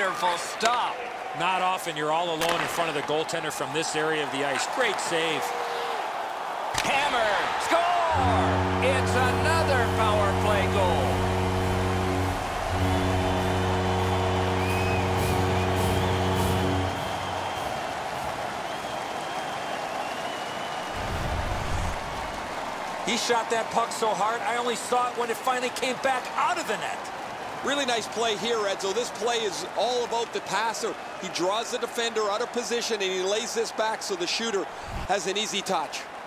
wonderful stop. Not often you're all alone in front of the goaltender from this area of the ice. Great save. Hammer, score! It's another power play goal. He shot that puck so hard, I only saw it when it finally came back out of the net. Really nice play here, Edzo. This play is all about the passer. He draws the defender out of position, and he lays this back so the shooter has an easy touch.